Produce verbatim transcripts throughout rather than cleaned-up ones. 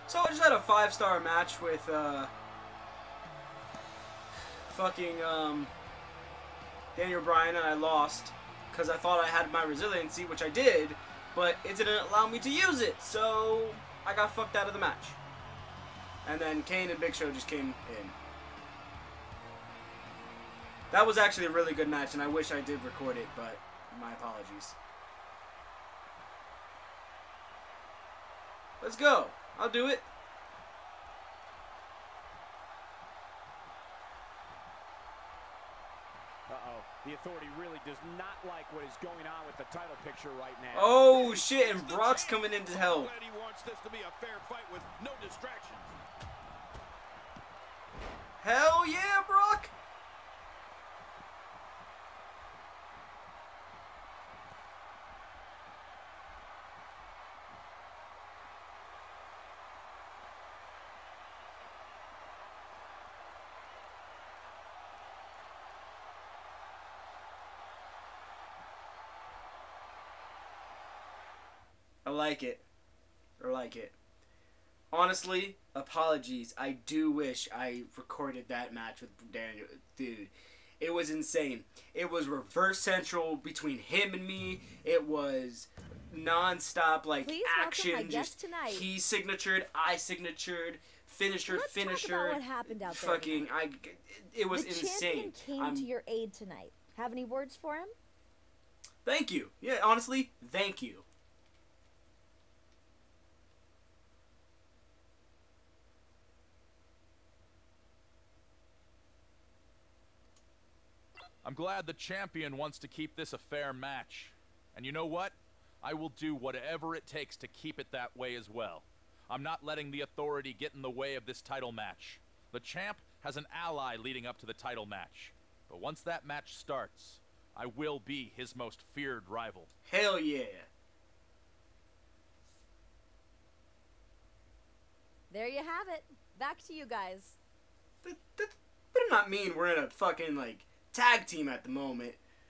So I just had a five-star match with uh, fucking um, Daniel Bryan, and I lost because I thought I had my resiliency, which I did, but it didn't allow me to use it, so I got fucked out of the match. And then Kane and Big Show just came in. That was actually a really good match, and I wish I did record it, but my apologies. Let's go. I'll do it. Uh-oh. The Authority really does not like what is going on with the title picture right now. Oh, shit, and Brock's coming into hell. He wants this to be a fair fight with no distractions. Hell yeah, Brock! I like it. I like it. Honestly, apologies. I do wish I recorded that match with Daniel. Dude, it was insane. It was reverse central between him and me. It was non-stop, like, Please action. welcome my guest Just tonight. he signatured, I signatured, finisher, Let's finisher. talk about what happened out there fucking, I. It was the insane. champion came I'm, to your aid tonight. Have any words for him? Thank you. Yeah, honestly, thank you. I'm glad the champion wants to keep this a fair match. And you know what? I will do whatever it takes to keep it that way as well. I'm not letting the Authority get in the way of this title match. The champ has an ally leading up to the title match. But once that match starts, I will be his most feared rival. Hell yeah. There you have it. Back to you guys. That, that better not mean we're in a fucking, like, tag team at the moment.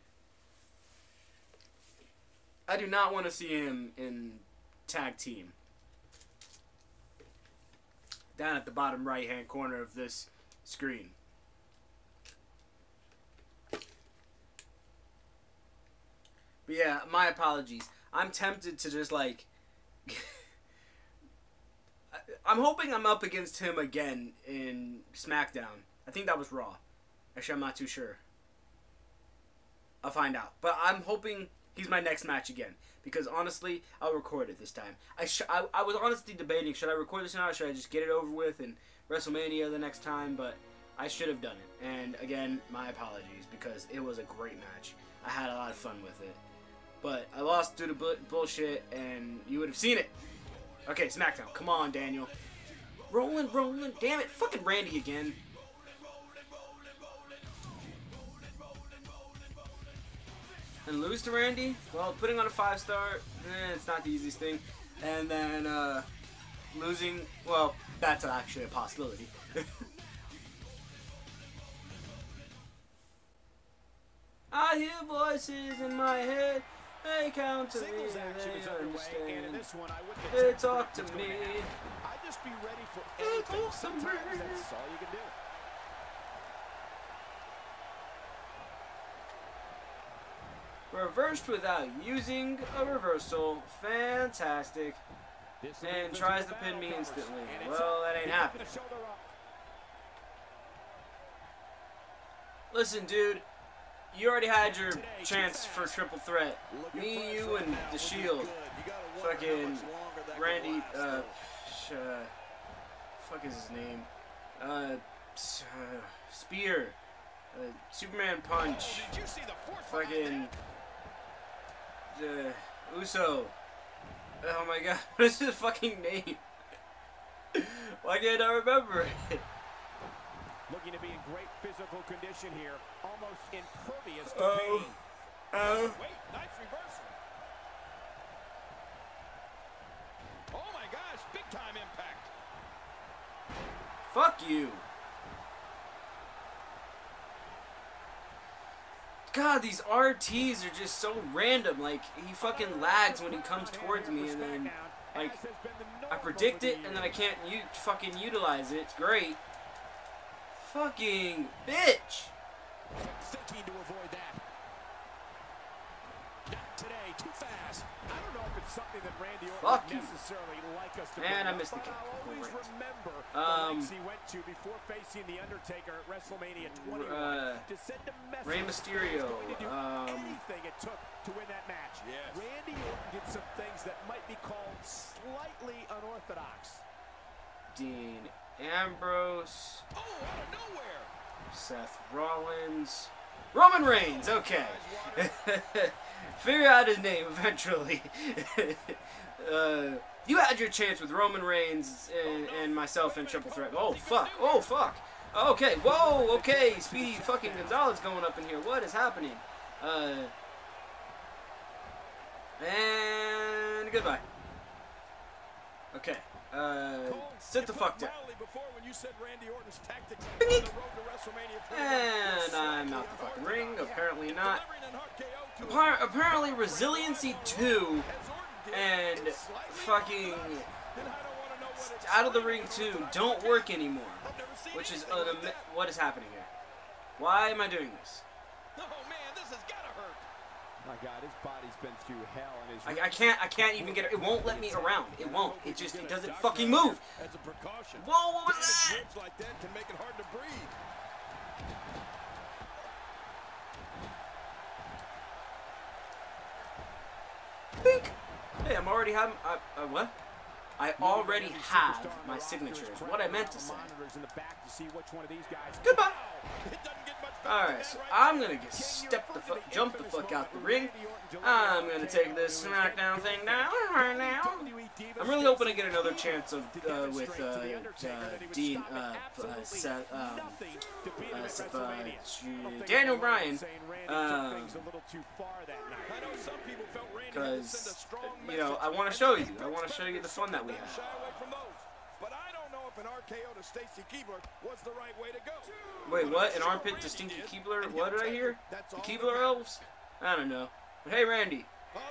I do not want to see him in tag team. Down at the bottom right hand corner of this screen. But yeah, my apologies. I'm tempted to just like I'm hoping I'm up against him again in SmackDown. I think that was Raw. Actually, I'm not too sure. I'll find out. But I'm hoping he's my next match again. Because honestly, I'll record it this time. I, sh I, I was honestly debating, should I record this now or should I just get it over with and WrestleMania the next time? But I should have done it. And again, my apologies because it was a great match. I had a lot of fun with it. But I lost due to bu bullshit and you would have seen it. Okay, SmackDown. Come on, Daniel. Rolling, rolling. Damn it. Fucking Randy again. And lose to Randy? Well, putting on a five star, eh, it's not the easiest thing. And then uh, losing, well, that's actually a possibility. I hear voices in my head. They count to me Singles and action is they underway, and in understand. this one, I wouldn't They expect talk to what's going me. happen. I'd just be ready for They anything. talk to Sometimes me. that's all you can do. Reversed without using a reversal. Fantastic. This will be And a tries to physical pin me battle, instantly. and it's Well, up. that ain't He got happening. the shoulder up. Listen, dude. You already had your chance for triple threat. Me, you, and The Shield. Fucking Randy, uh, sh uh, fuck is his name? Uh, s uh Spear. Uh, Superman Punch. Did you see the fourth one? Fucking, the Uso. Oh my god, what is his fucking name? Why can't I remember it? Looking to be in great physical condition here. Almost impervious to Oh. pain. Oh. Wait, nice reversal. Oh my gosh, big time impact. Fuck you. God, these R Ts are just so random. Like, he fucking lags when he comes towards me and then Like, I predict it and then I can't u fucking utilize it. It's great. Fucking bitch. Thinking to avoid that. Not today, too fast. I don't know if it's something that Randy Orton Fuck would you. necessarily like us to And I bring missed the up, kick. but I'll always Alright. remember Um, the lengths he went to before facing The Undertaker at WrestleMania twenty-one uh, to send a message Rey that he was Mysterio, going to do um, anything it took to win that match. Yes. Randy Orton did some things that might be called slightly unorthodox. Dean Ambrose, Oh, out of nowhere. Seth Rollins, Roman Reigns. Okay. Figure out his name eventually. uh, you had your chance with Roman Reigns and, and myself in Triple Threat. Oh, fuck. Oh, fuck. Okay. Whoa. Okay. Speedy fucking Gonzalez going up in here. What is happening? Uh, and goodbye. Okay. Uh, sit the fuck down. And I'm out the fucking ring. Apparently not. Appar- Apparently Resiliency two and fucking Out of the Ring two don't work anymore. Which is an am- what is happening here? Why am I doing this? Oh man, this has gotta hurt. My God, his body's been through hell, and his I, I can't I can't even get it. It won't let me around. It won't. It just it doesn't fucking move. As a precaution. Whoa, what was Damaged that? ribs like that can make it hard to breathe. Bink. Hey, I'm already having uh, uh, what? I already have my signature. Is what I meant to say. Goodbye. Alright, so I'm gonna get step the fuck, jump the fuck out the ring. I'm gonna take this SmackDown thing down right now. I'm really hoping to get another chance of uh, with uh, uh, Dean, uh, uh, Seth, um, uh, Seth, uh, Daniel Bryan, um, because you know I want to show you. I want to show you the fun that we have. But I don't know if an R K O to Stacy Keibler was the right way to go. Wait, what? An armpit to Stinky Keibler? What did I hear? The Keibler elves? I don't know. But hey, Randy.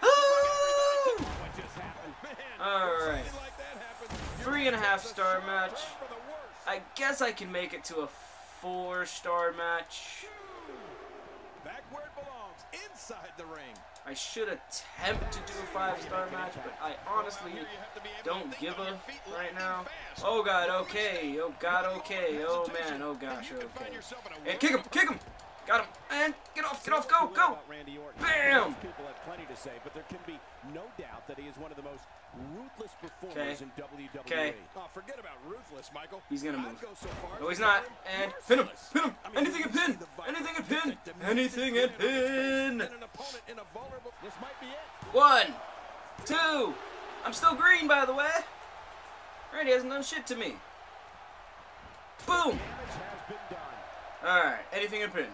Alright. Three and a half star match. I guess I can make it to a four star match. Back where it belongs, inside the ring. I should attempt to do a five star match, but I honestly don't give a right now. Oh god, okay. Oh god, okay. Oh man, oh gosh, okay. And kick him, kick him! Got him. And get off, get off, go, go! Bam! People have plenty to say, but there can be no doubt that he is one of the most ruthless performers in W W E. Okay. Oh, forget about ruthless, Michael. He's gonna move. I'd go so far No, as he's to not. call And him pin him, merciless. pin him! I mean, Anything and pin! the vibe Anything and that pin! demands Anything and physical pin! and an opponent in a vulnerable. This might be it. One, two. I'm still green, by the way. Randy hasn't done shit to me. Boom! Damage has been done. Alright, anything and pin.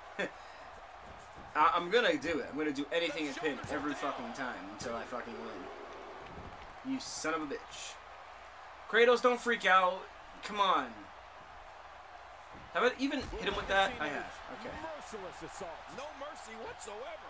I I'm gonna do it. I'm gonna do anything and pin every fucking time until I fucking win. You son of a bitch. Kratos, don't freak out. Come on. Have I even hit him with that? I have. Okay. Merciless assault. No mercy whatsoever.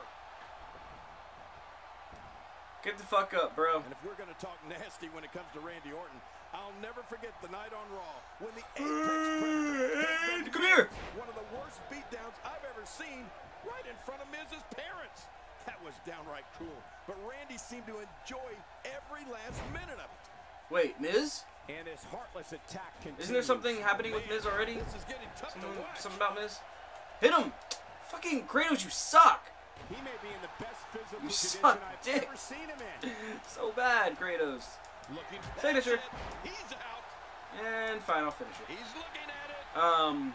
Get the fuck up, bro. And if we're going to talk nasty when it comes to Randy Orton, I'll never forget the night on Raw when the Apex Predator Come here. one of the worst beatdowns I've ever seen right in front of Miz's parents. That was downright cruel. But Randy seemed to enjoy every last minute of it. Wait, Miz? And his heartless attack continues. Isn't there something happening with Miz already? This is getting tough to Something, watch. something about Miz? Hit him! Fucking Kratos, you suck! He may be in the best physical You condition suck I've dick. ever seen him in. So bad, Kratos. Looking Signature. He's out. And final finisher. He's looking at it. Um,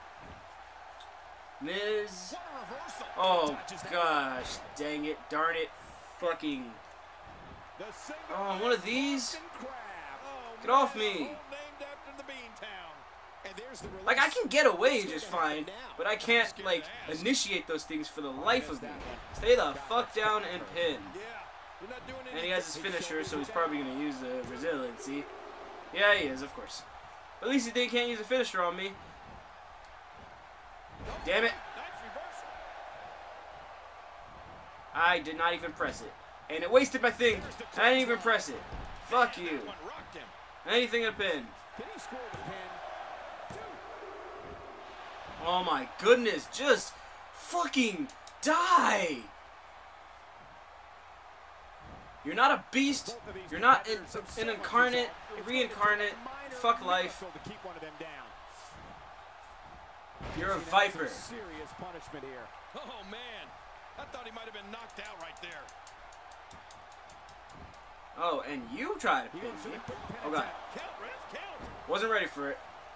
Miz. What a reversal. Oh gosh, dang it, darn it, fucking. The single Oh, one of these. crab. Oh, Get off man, me. a hole named after the Beantown. And there's the Like I release. can get away just fine, but I can't like initiate those things for the life of me. Stay the fuck down and pin. Yeah. You're not doing And he has his finisher, so he's probably gonna use the resiliency. Yeah, he is, of course. But at least he did can't use a finisher on me. Damn it. Nice reversal. I did not even press it. And it wasted my thing. I didn't even press it. Fuck you. One rocked him. Anything a pin. Did he score the pin? Oh my goodness, just fucking die. You're not a beast. You're not an, an incarnate, reincarnate. Fuck life. To keep one of them down. You're a That's viper. some serious punishment here. Oh, man. I thought he might have been knocked out right there. Oh, and you tried to He pin goes for me. the quick pin Oh god. attack. Count, Ref, count. Wasn't ready for it.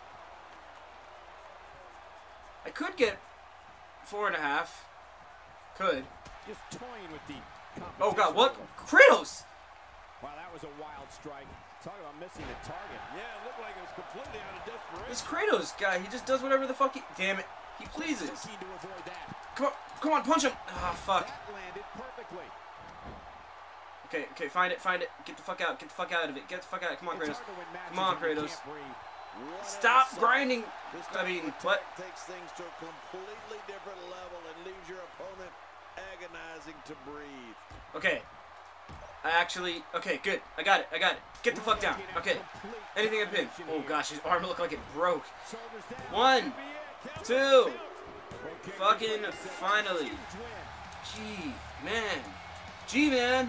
I could get four and a half. Could. Just toying with the Oh god, what? competition. Kratos! Wow, that was a wild strike. Talk about missing the target. Yeah, it looked like it was completely out of desperation. This Kratos guy, he just does whatever the fuck he... Damn it. He pleases. Looking to avoid that. Come on, come on, punch him! Ah, fuck. That landed perfectly. Okay, okay, find it, find it. Get the fuck out, get the fuck out of it. Get the fuck out. Come on, It's Kratos. hard to win matches Come on, if you Kratos. can't breathe. What Stop an assault. grinding. This I type mean, of what? attack takes things to a completely different level and leaves your opponent agonizing to breathe. Okay. I actually... Okay, good. I got it, I got it. Get the fuck down. Okay. Anything in pin. Oh gosh, his arm looked like it broke. Shoulders down. One, Count. two, Okay, fucking that's a finally. huge win. G man. G man.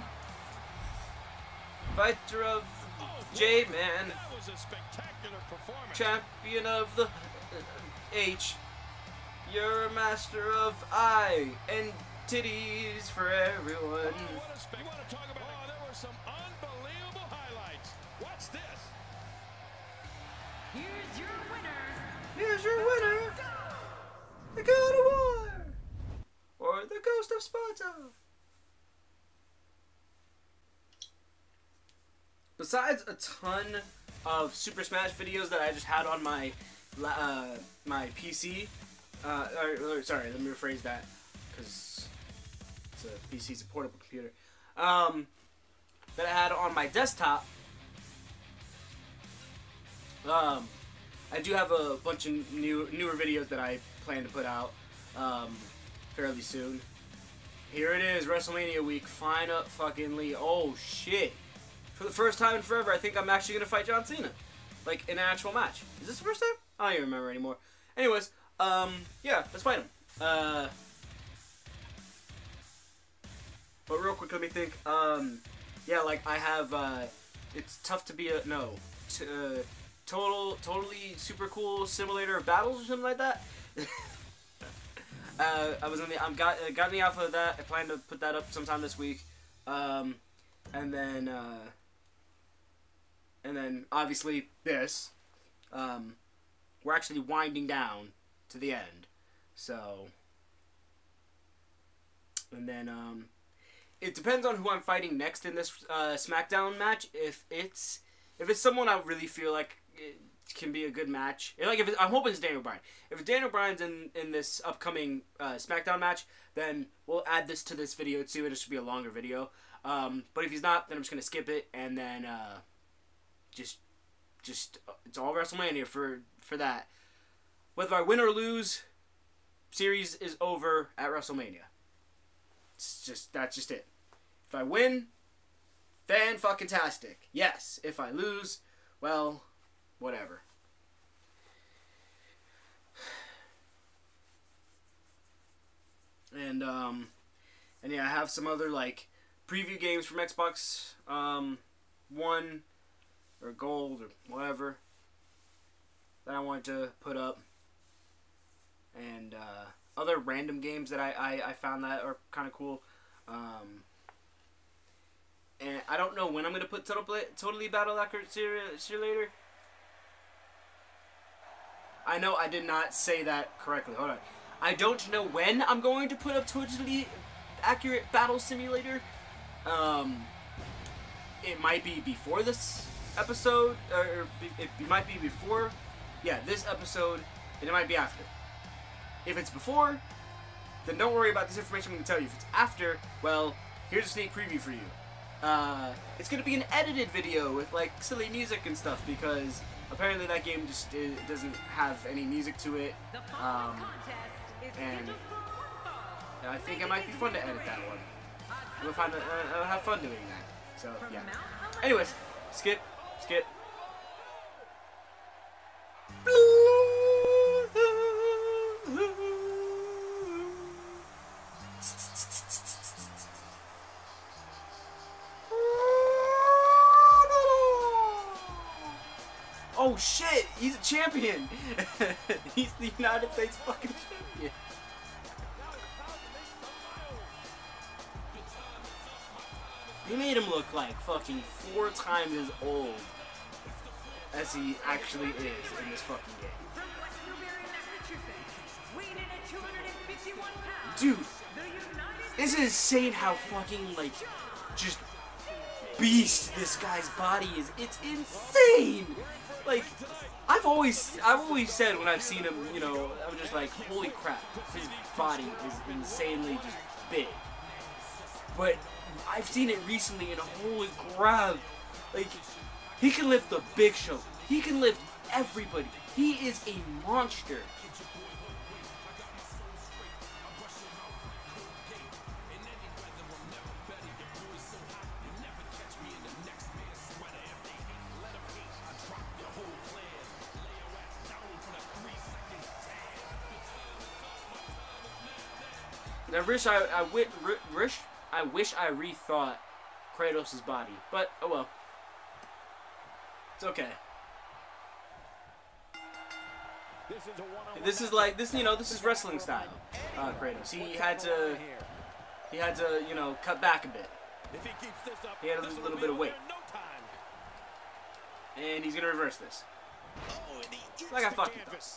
Fighter of Oh, J man. that was a spectacular performance. Champion of the uh, H. You're a master of I and titties for everyone. Oh, what a spec- you want to talk about? Oh, there were some unbelievable highlights. What's this? Here's your winner. Here's your winner. The God of War. Or the Ghost of Sparta. Besides a ton of Super Smash videos that I just had on my uh, my P C, uh, or, or, sorry, let me rephrase that, because it's a P C, it's a portable computer, um, that I had on my desktop, um, I do have a bunch of new newer videos that I plan to put out um, fairly soon. Here it is, WrestleMania week, fine up fucking Lee. Oh shit. For the first time in forever, I think I'm actually going to fight John Cena. Like, in an actual match. Is this the first time? I don't even remember anymore. Anyways, um, yeah, let's fight him. Uh, but real quick, let me think. Um, yeah, like, I have, uh, it's tough to be a, no, t uh, total, totally super cool simulator of battles or something like that. uh, I was in the, I'm got, uh, got in the alpha of that. I plan to put that up sometime this week. Um, and then, uh, And then, obviously, this. Um, we're actually winding down to the end. So. And then, um, it depends on who I'm fighting next in this uh, SmackDown match. If it's if it's someone I really feel like it can be a good match. Like, if it, I'm hoping it's Daniel Bryan. If it's Daniel Bryan's in, in this upcoming uh, SmackDown match, then we'll add this to this video too. It should be a longer video. Um, but if he's not, then I'm just going to skip it. And then, uh... Just, just, it's all WrestleMania for, for that. Whether I win or lose, series is over at WrestleMania. It's just, that's just it. If I win, then fucking tastic. Yes. If I lose, well, whatever. And, um, and yeah, I have some other, like, preview games from Xbox, um, One, or Gold, or whatever, that I wanted to put up, and uh, other random games that I, I, I found that are kind of cool, um, and I don't know when I'm going to put Total Play, Totally Battle Accurate Simulator. I know I did not say that correctly, hold on. I don't know when I'm going to put up Totally Accurate Battle Simulator. um, it might be before this episode, or it might be before, yeah, this episode, and it might be after. If it's before, then don't worry about this information I'm going to tell you. If it's after, well, here's a sneak preview for you. Uh, it's going to be an edited video with, like, silly music and stuff, because apparently that game just it doesn't have any music to it, um, and, and I think it might be fun to edit that one. We'll find, uh, I'll have fun doing that, so, yeah. Anyways, Skip. Skip. Oh shit, he's a champion. He's the United States fucking champion. He made him look like fucking four times as old as he actually is in this fucking game. Dude, it's insane how fucking, like, just beast this guy's body is. It's insane! Like, I've always, I've always said when I've seen him, you know, I'm just like, holy crap, his body is insanely just big. But I've seen it recently and holy crap, like, he can lift the Big Show. He can lift everybody. He is a monster. I wish I, I wish, wish I wish I rethought Kratos' body, but oh well. It's okay. This is like this, you know, this is wrestling style. Uh, Kratos. He had to, he had to, you know, cut back a bit. He had to lose a little bit of weight, and he's gonna reverse this. Like I fucking thought.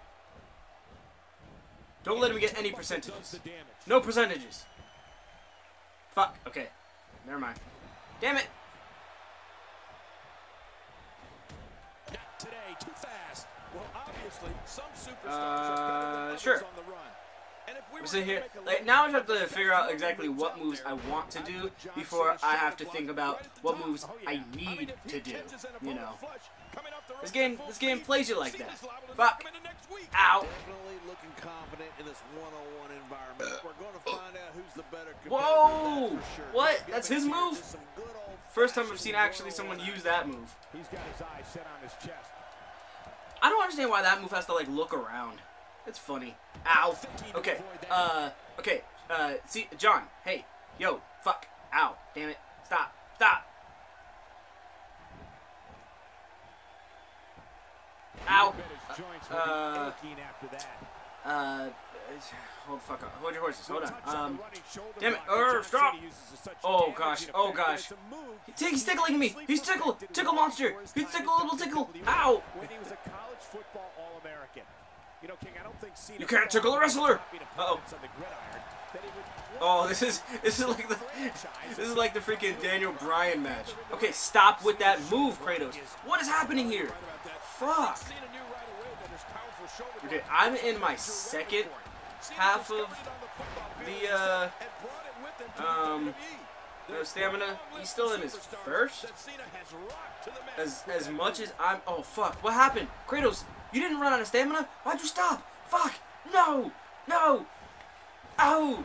Don't let him get any percentages. No percentages. Fuck. Okay. Never mind. Damn it. Not today. Too fast. Well, obviously, some superstars Uh, are better sure. than others on the run. And if we I'm were sitting to here. make a Like, list now I of have to the figure out best exactly what out moves there, I want to I do would John before Cena I have to was think right about at the what top. moves Oh, I yeah. need mean, if to he do. catches an You opponent know. flush, coming off the This ropes game, at full this game speed, plays you like Cena's that. liable to Fuck. knock him into next week. Ow. Definitely looking confident in this one-on-one environment. We're going to find out who's the better competitor. Whoa! That's for sure. What? Giving That's his here move? just some good First time I've old-fashioned seen actually someone one-on-one use that move. He's got his eyes set on his chest. I don't understand why that move has to, like, look around. It's funny. Ow. Okay. Uh, okay. Uh, see, John. Hey. Yo. Fuck. Ow. Damn it. Stop. Stop. Ow. Uh, uh, hold the fuck up. Hold your horses. Hold on. Um, damn it. Er, stop. Oh, gosh. Oh, gosh. He's tickling me. He's tickle. Tickle monster. He's tickle little tickle. Ow. When he was a college football All-American. You know, King, I don't think Cena You can't tickle a wrestler. Uh-oh. on the gridiron, that he would Oh, this is this is like the this is like the freaking Daniel Bryan match. Okay, stop with that move, Kratos. What is happening here? Fuck. Okay, I'm in my second half of the uh um no stamina. He's still in his first. As as much as I'm oh fuck. What happened? Kratos, you didn't run out of stamina? Why'd you stop? Fuck! No! No! Ow!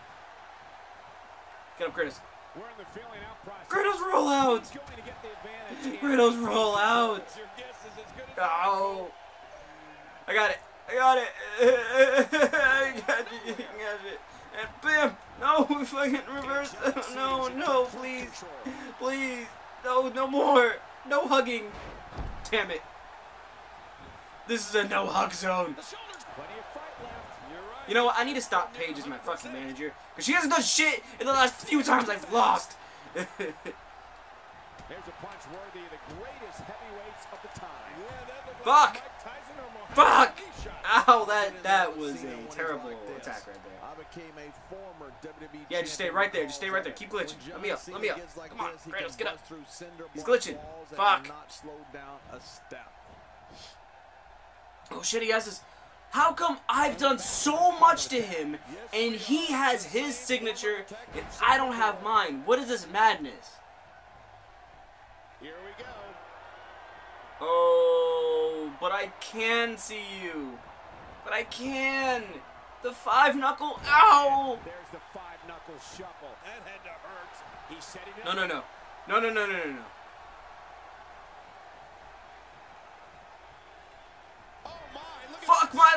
Get up, Kratos. Kratos, roll out! Kratos, roll out! Ow! I got it! I got it! I got it! I got it! And bam! No! Fucking reverse! No! No! Please! Please! No! No more! No hugging! Damn it! This is a no hug zone. You know what? I need to stop Paige as my fucking manager because she hasn't done shit in the last few times I've lost. There's a punch worthy of the greatest heavyweights of the time. Fuck! Fuck! Ow! That that was a terrible attack right there. I became a former W W E Yeah, just stay right there. Just stay right there. Keep glitching. Let me up. Let me up. Come on, Kratos, get up. He's glitching. Fuck. Oh shit, he has this. How come I've done so much to him and he has his signature and I don't have mine? What is this madness? Here we go. Oh, but I can see you. But I can. The five knuckle. Ow! There's the five knuckle shuffle. That had to hurt. He's setting it No, no, no. No, no, no, no, no, no.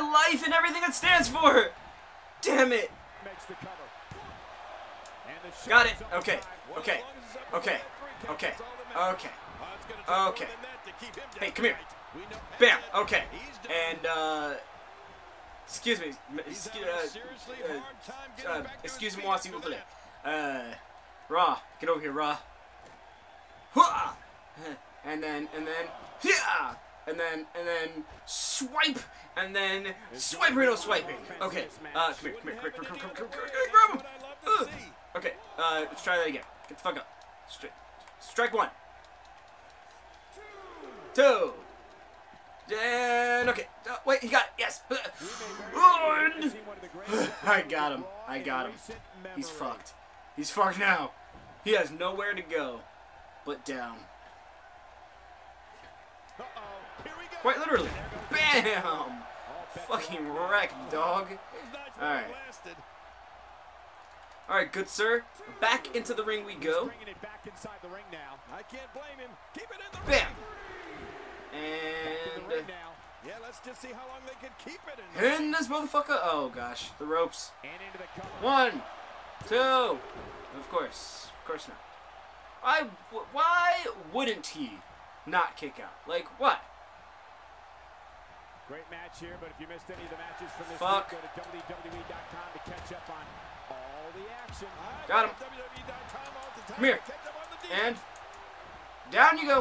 life and everything it stands for. Damn it. Makes the cover. And the Got it. shot is up Okay. high. Okay. Okay. Okay. Okay. Okay. Hey, come here. Bam. Okay. And uh, excuse me. Excuse, uh, uh, uh, excuse me, s'il vous plaît. Uh, Raw, get over here, Raw. Hua! And then, and then, yeah, and then, and then, swipe, and then, swipe, Reno swiping. Okay. Uh, come here, come here, come here, come here, come here, come here, come here, grab him. Ugh. Okay. Uh, let's try that again. Get the fuck up. Stri strike one. Two. And okay. Uh, wait, he got it. Yes. And I got him. I got him. He's fucked. He's fucked now. He has nowhere to go but down. Quite literally. Bam! Fucking wrecked, dog. Alright. Alright, good sir. Back into the ring we go. I can't blame him. Keep it in the Bam! ring. And Yeah, let's just see how long they can keep it in there. in this motherfucker. Oh gosh, the ropes. And into the cover. One, two. Of course, of course not. I. Why wouldn't he not kick out? Like what? Great match here, but if you missed any of the matches from this Fuck. week, go to W W E dot com to catch up on all the action. Got him. W W E dot com all the time. Come here. Catch up on the deal. And down you go.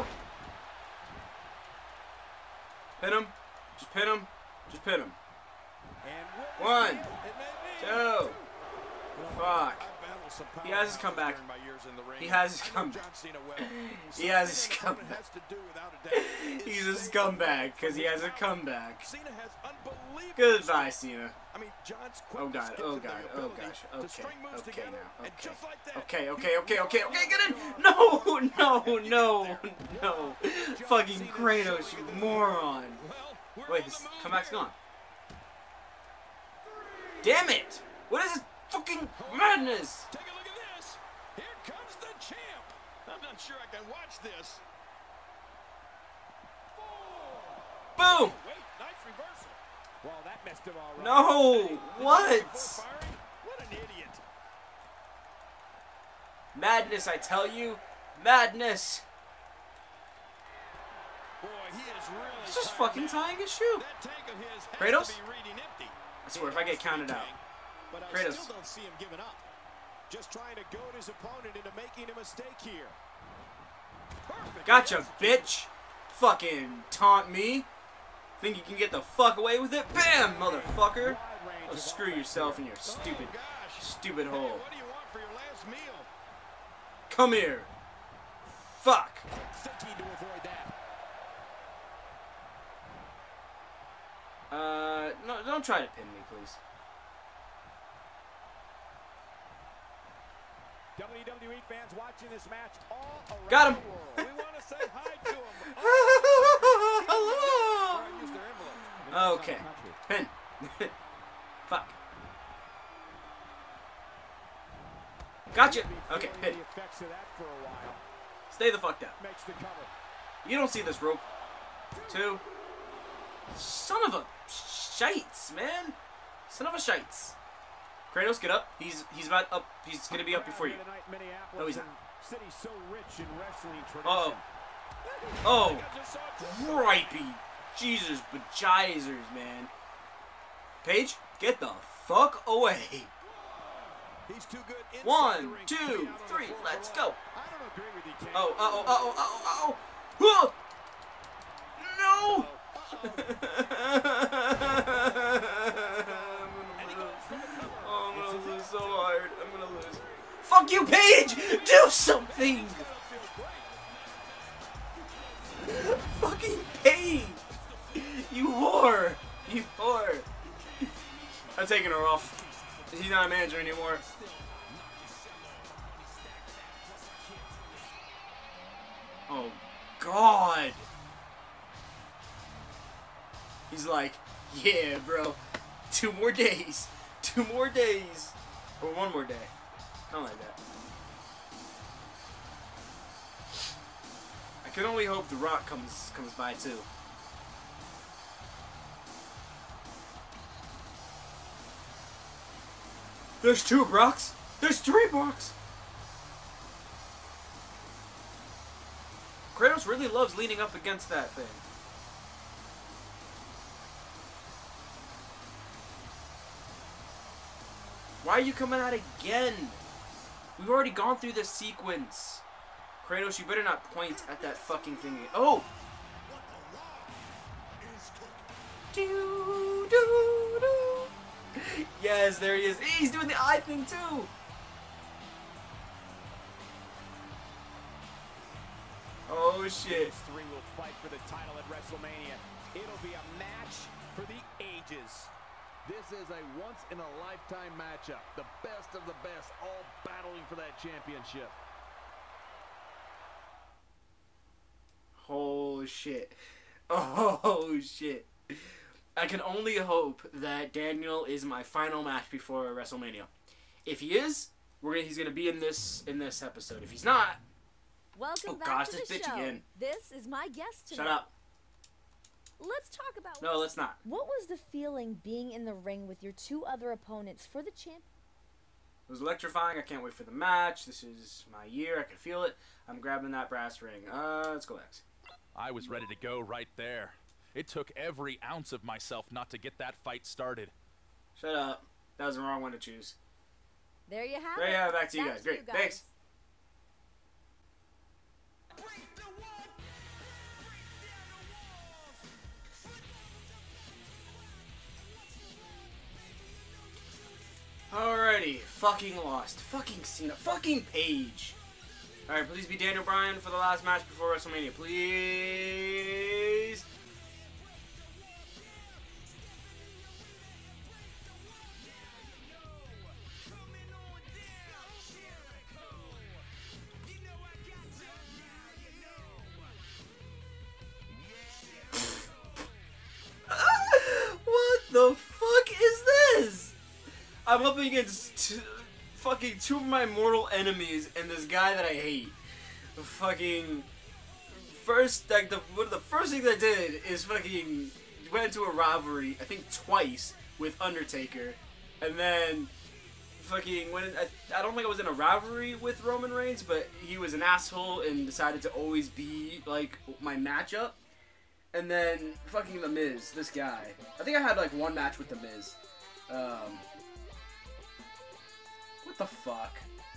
Pin him. Just pin him. Just pin him. And One, it may be. two. Fuck. I've battled some He has his power comeback. during my years in the ring. He has his I know comeback. John Cena well. He has his Something an opponent comeback. has to do without a doubt is He's a stay scumbag away because he from has a the power. comeback. Cena has unbelievable Goodbye, Cena. I mean, John's quick Oh to god, skip oh to the god, oh ability gosh. to Okay, string moves okay together, now. and Okay. just like that, Okay, okay, he okay, okay, okay, get in! moves No, no, no, no. Fucking Kratos, you moron. Well, we're Wait, on his the move comeback's here. gone. Damn it! What is this fucking madness? Take a look at this. Here comes the champ. I'm not sure I can watch this. Boom! Wait, nice reversal. Well, that messed him all right. No! Before What? firing? What an idiot. Madness, I tell you. Madness. Boy, he is really He's just tired fucking now. tying his shoe. That tank of his has Kratos? to be reading empty. I swear, if I get counted out. But I Kratos. still don't see him giving up. Just trying to goad his opponent into making a mistake here. Perfect. Gotcha, bitch. Fucking taunt me. Think you can get the fuck away with it? Bam, motherfucker. Wide range Oh, of screw offense yourself here. and your Oh, stupid, gosh. stupid Hey, hole. what do you want for your last meal? Come here. Fuck. Thinking to avoid that. Uh, no, don't try to pin me, please. W W E fans watching this match all around Got him. the world. We want to say hi to him. Hello. Or use their envelope. Okay. Pin. Fuck. Gotcha. Okay, Feeling pin. the effects of that for a while. Stay the fuck down. Makes the cover. You don't see this rope. Two. Son of a shites, man. Son of a shites. Kratos, get up. He's he's about up. He's gonna be up before you. No, he's not. City so rich in wrestling tradition. Uh oh. Oh. Gripey. Jesus, bejizers, man. Paige, get the fuck away. He's too good inside the One, ring. two, Out on the three. floor Let's alone. go. I don't agree with you, Ken. Oh, uh oh, uh oh, uh oh, uh oh. No. Oh, I'm gonna lose so hard. I'm gonna lose. Fuck you, Paige! Do something! Fucking Paige! You whore! You whore! I'm taking her off. He's not a manager anymore. Oh, God! He's like, yeah, bro. Two more days. Two more days. Or one more day. Something like that. I can only hope The Rock comes comes by too. There's two Brocks. There's three Brocks. Kratos really loves leaning up against that thing. Why are you coming out again? We've already gone through this sequence. Kratos, you better not point at that fucking thing again. Oh! Do, do, do. Yes, there he is. He's doing the eye thing too. Oh shit. These three will fight for the title at WrestleMania. It'll be a match for the ages. This is a once-in-a-lifetime matchup. The best of the best, all battling for that championship. Oh shit. Oh shit. I can only hope that Daniel is my final match before WrestleMania. If he is, we're gonna, he's gonna be in this in this episode. If he's not, Welcome oh back gosh, to this the bitch show. again. This is my guest tonight. Shut up. Let's talk about No, let's not. what was the feeling being in the ring with your two other opponents for the champ. It was electrifying. I can't wait for the match. This is my year. I can feel it. I'm grabbing that brass ring. Uh, let's go X. I was ready to go right there. It took every ounce of myself not to get that fight started. Shut up. That was the wrong one to choose. There you have There it. you have it. Back to you Back guys. Great. guys. Thanks. Alrighty, fucking lost. Fucking Cena. Fucking Paige. Alright, please be Daniel Bryan for the last match before WrestleMania. Please. What the fuck is this? I'm up against two, fucking two of my mortal enemies and this guy that I hate. Fucking first, like the one of the first things I did is fucking went into a rivalry, I think twice with Undertaker, and then fucking when I, I don't think I was in a rivalry with Roman Reigns, but he was an asshole and decided to always be like my matchup. And then fucking The Miz, this guy. I think I had like one match with The Miz. Um, what the fuck?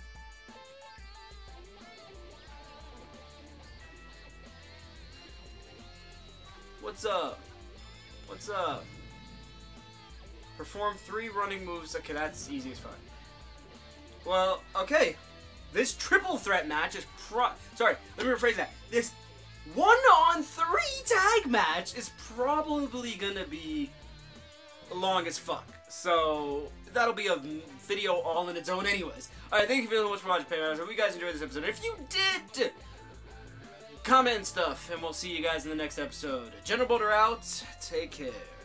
What's up? What's up? Perform three running moves. Okay, that's easy as fuck. Well, okay. This triple threat match is pro- Sorry, let me rephrase that. This one on three tag match is probably gonna be long as fuck. So that'll be a video all in its own anyways. Alright, thank you very much for watching, Paymaster. Hope you guys enjoyed this episode. If you did, comment and stuff, and we'll see you guys in the next episode. General Boulder out. Take care.